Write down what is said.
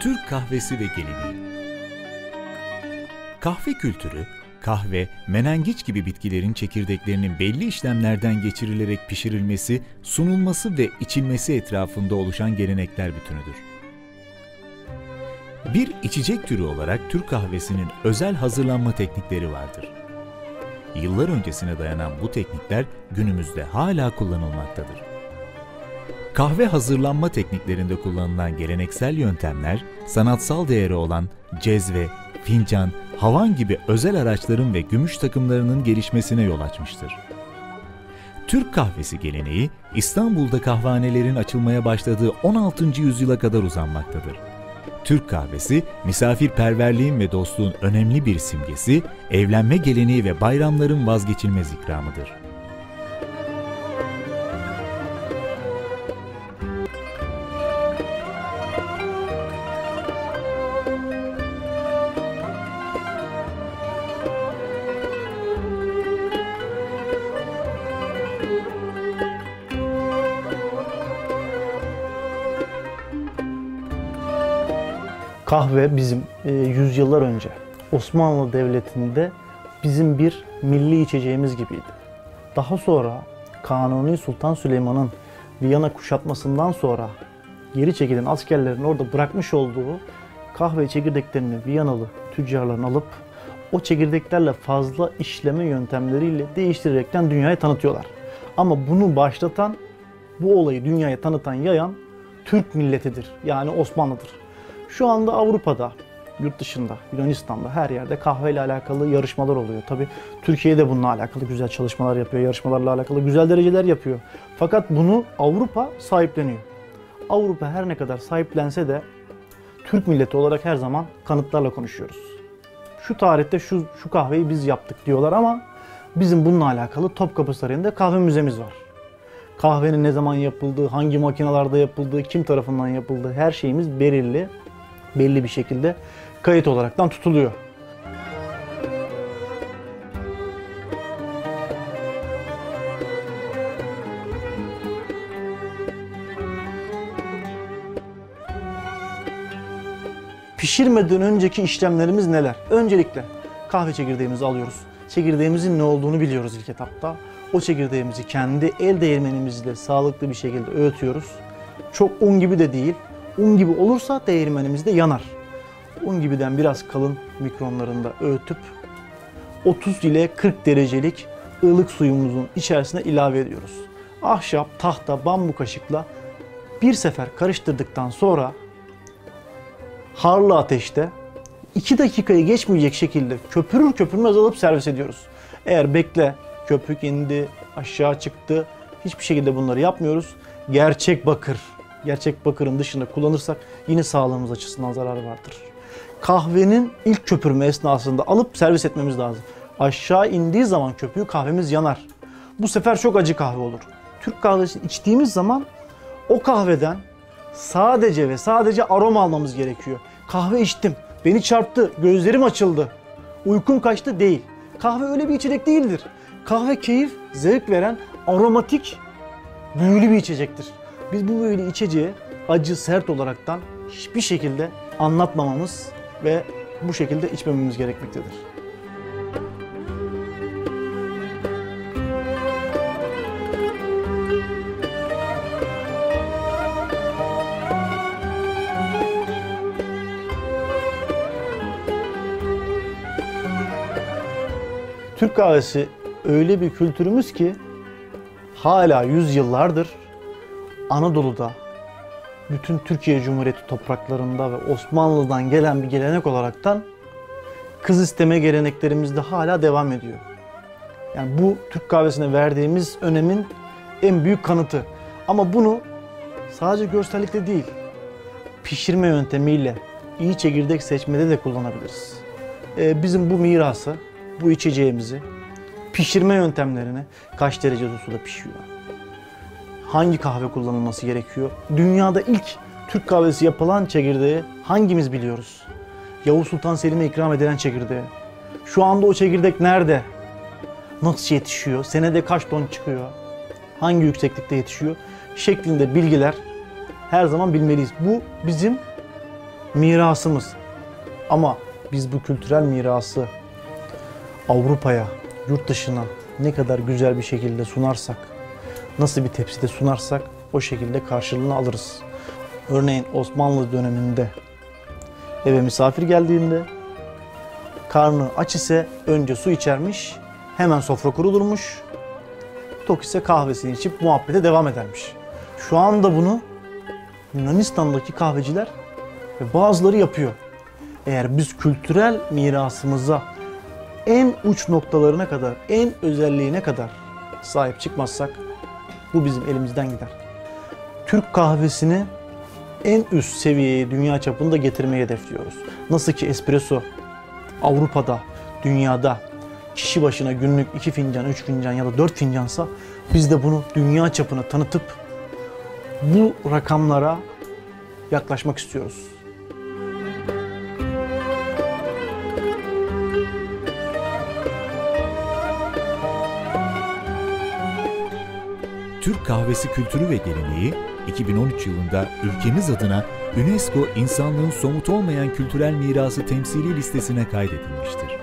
Türk kahvesi ve geleneği. Kahve kültürü, kahve, menengiç gibi bitkilerin çekirdeklerinin belli işlemlerden geçirilerek pişirilmesi, sunulması ve içilmesi etrafında oluşan gelenekler bütünüdür. Bir içecek türü olarak Türk kahvesinin özel hazırlanma teknikleri vardır. Yıllar öncesine dayanan bu teknikler günümüzde hala kullanılmaktadır. Kahve hazırlanma tekniklerinde kullanılan geleneksel yöntemler, sanatsal değeri olan cezve, fincan, havan gibi özel araçların ve gümüş takımlarının gelişmesine yol açmıştır. Türk kahvesi geleneği, İstanbul'da kahvehanelerin açılmaya başladığı 16. yüzyıla kadar uzanmaktadır. Türk kahvesi, misafirperverliğin ve dostluğun önemli bir simgesi, evlenme geleneği ve bayramların vazgeçilmez ikramıdır. Kahve bizim yüzyıllar önce Osmanlı Devleti'nde bizim bir milli içeceğimiz gibiydi. Daha sonra Kanuni Sultan Süleyman'ın Viyana kuşatmasından sonra geri çekilen askerlerin orada bırakmış olduğu kahve çekirdeklerini Viyanalı tüccarların alıp o çekirdeklerle fazla işleme yöntemleriyle değiştirerekten dünyaya tanıtıyorlar. Ama bunu başlatan, bu olayı dünyaya tanıtan, yayan Türk milletidir. Yani Osmanlı'dır. Şu anda Avrupa'da, yurt dışında, Yunanistan'da her yerde kahveyle alakalı yarışmalar oluyor. Tabii Türkiye'de bununla alakalı güzel çalışmalar yapıyor, yarışmalarla alakalı güzel dereceler yapıyor. Fakat bunu Avrupa sahipleniyor. Avrupa her ne kadar sahiplense de Türk milleti olarak her zaman kanıtlarla konuşuyoruz. Şu tarihte şu kahveyi biz yaptık diyorlar ama bizim bununla alakalı Topkapı Sarayı'nda kahve müzemiz var. Kahvenin ne zaman yapıldığı, hangi makinalarda yapıldığı, kim tarafından yapıldığı her şeyimiz belli bir şekilde kayıt olaraktan tutuluyor. Pişirmeden önceki işlemlerimiz neler? Öncelikle kahve çekirdeğimizi alıyoruz. Çekirdeğimizin ne olduğunu biliyoruz ilk etapta. O çekirdeğimizi kendi el değirmenimizle sağlıklı bir şekilde öğütüyoruz. Çok un gibi de değil. Un gibi olursa değirmenimiz de yanar. Un gibiden biraz kalın mikronlarında öğütüp 30 ile 40 derecelik ılık suyumuzun içerisine ilave ediyoruz. Ahşap, tahta, bambu kaşıkla bir sefer karıştırdıktan sonra harlı ateşte 2 dakikayı geçmeyecek şekilde köpürür köpürmez alıp servis ediyoruz. Eğer bekle, köpük indi, aşağı çıktı, hiçbir şekilde bunları yapmıyoruz. Gerçek bakırın dışında kullanırsak yine sağlığımız açısından zararı vardır. Kahvenin ilk köpürme esnasında alıp servis etmemiz lazım. Aşağı indiği zaman köpüğü kahvemiz yanar. Bu sefer çok acı kahve olur. Türk kahvesini içtiğimiz zaman o kahveden sadece ve sadece aroma almamız gerekiyor. Kahve içtim, beni çarptı, gözlerim açıldı, uykum kaçtı değil. Kahve öyle bir içecek değildir. Kahve keyif, zevk veren, aromatik, büyülü bir içecektir. Biz bu büyülü içeceği acı, sert olaraktan hiçbir şekilde anlatmamamız ve bu şekilde içmememiz gerekmektedir. Türk kahvesi öyle bir kültürümüz ki hala yüzyıllardır Anadolu'da, bütün Türkiye Cumhuriyeti topraklarında ve Osmanlı'dan gelen bir gelenek olaraktan kız isteme geleneklerimizde hala devam ediyor. Yani bu Türk kahvesine verdiğimiz önemin en büyük kanıtı. Ama bunu sadece görsellikle değil, pişirme yöntemiyle iyi çekirdek seçmede de kullanabiliriz. Bizim bu mirası, bu içeceğimizi, pişirme yöntemlerini, kaç derecede suda pişiyor, hangi kahve kullanılması gerekiyor, dünyada ilk Türk kahvesi yapılan çekirdeği hangimiz biliyoruz? Yavuz Sultan Selim'e ikram edilen çekirdeği. Şu anda o çekirdek nerede? Nasıl yetişiyor? Senede kaç ton çıkıyor? Hangi yükseklikte yetişiyor? Şeklinde bilgiler her zaman bilmeliyiz. Bu bizim mirasımız. Ama biz bu kültürel mirası Avrupa'ya, yurt dışına ne kadar güzel bir şekilde sunarsak, nasıl bir tepside sunarsak o şekilde karşılığını alırız. Örneğin Osmanlı döneminde eve misafir geldiğinde karnı aç ise önce su içermiş, hemen sofra kurulurmuş, tok ise kahvesini içip muhabbete devam edermiş. Şu anda bunu Yunanistan'daki kahveciler ve bazıları yapıyor. Eğer biz kültürel mirasımıza en uç noktalarına kadar, en özelliğine kadar sahip çıkmazsak bu bizim elimizden gider. Türk kahvesini en üst seviyeye dünya çapında getirmeyi hedefliyoruz. Nasıl ki espresso Avrupa'da, dünyada kişi başına günlük 2 fincan, 3 fincan ya da 4 fincansa biz de bunu dünya çapına tanıtıp bu rakamlara yaklaşmak istiyoruz. Türk kahvesi kültürü ve geleneği 2013 yılında ülkemiz adına UNESCO insanlığın somut olmayan kültürel mirası temsili listesine kaydedilmiştir.